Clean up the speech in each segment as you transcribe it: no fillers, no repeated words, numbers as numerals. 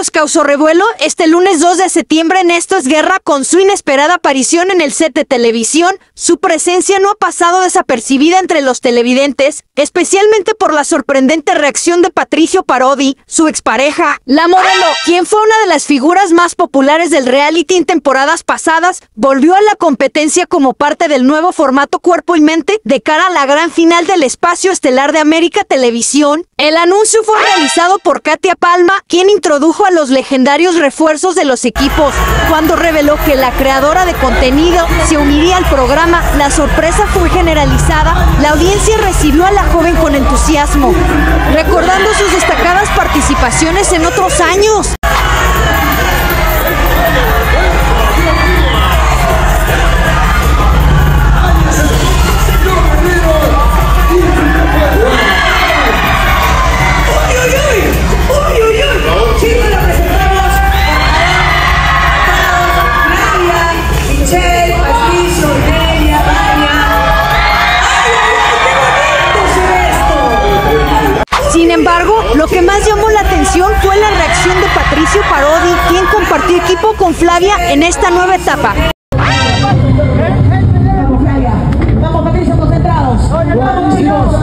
Carlos causó revuelo este lunes 2 de septiembre en Esto es Guerra con su inesperada aparición en el set de televisión. Su presencia no ha pasado desapercibida entre los televidentes, especialmente por la sorprendente reacción de Patricio Parodi, su expareja. La modelo, quien fue una de las figuras más populares del reality en temporadas pasadas, volvió a la competencia como parte del nuevo formato Cuerpo y Mente de cara a la gran final del espacio estelar de América Televisión. El anuncio fue realizado por Katia Palma, quien introdujo a los legendarios refuerzos de los equipos. Cuando reveló que la creadora de contenido se uniría al programa, la sorpresa fue generalizada. La audiencia recibió a la joven con entusiasmo, recordando sus destacadas participaciones en otros años. Sin embargo, lo que más llamó la atención fue la reacción de Patricio Parodi, quien compartió equipo con Flavia en esta nueva etapa. Vamos, Patricio, concentrados. Vamos, chicos.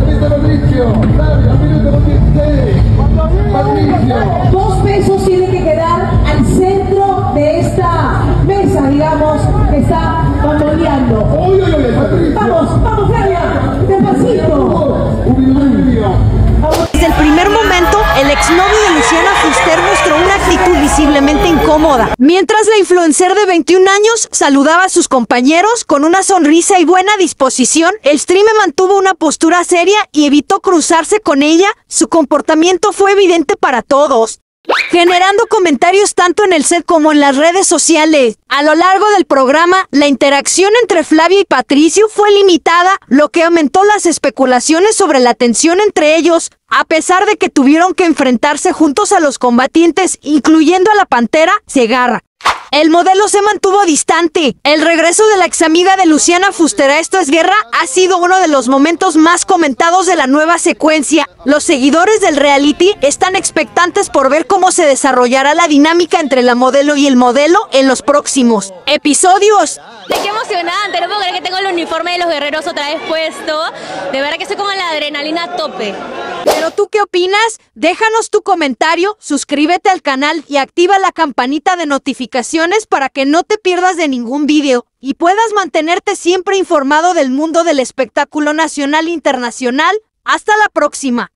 Dos pesos tienen que quedar al centro de esta mesa, digamos, que está bamboleando. Vamos, vamos, Flavia, despacito. Desde el primer momento, el exnovio de Luciana Fuster mostró una actitud visiblemente incómoda. Mientras la influencer de 21 años saludaba a sus compañeros con una sonrisa y buena disposición, el streamer mantuvo una postura seria y evitó cruzarse con ella. Su comportamiento fue evidente para todos, generando comentarios tanto en el set como en las redes sociales. A lo largo del programa, la interacción entre Flavia y Patricio fue limitada, lo que aumentó las especulaciones sobre la tensión entre ellos, a pesar de que tuvieron que enfrentarse juntos a los combatientes, incluyendo a la Pantera Segarra. El modelo se mantuvo distante. El regreso de la examiga de Luciana Fuster a Esto es Guerra ha sido uno de los momentos más comentados de la nueva secuencia. Los seguidores del reality están expectantes por ver cómo se desarrollará la dinámica entre la modelo y el modelo en los próximos episodios. Qué emocionante, no puedo creer que tengo el uniforme de los guerreros otra vez puesto. De verdad que estoy como la adrenalina a tope. ¿Pero tú qué opinas? Déjanos tu comentario, suscríbete al canal y activa la campanita de notificaciones para que no te pierdas de ningún video y puedas mantenerte siempre informado del mundo del espectáculo nacional e internacional. Hasta la próxima.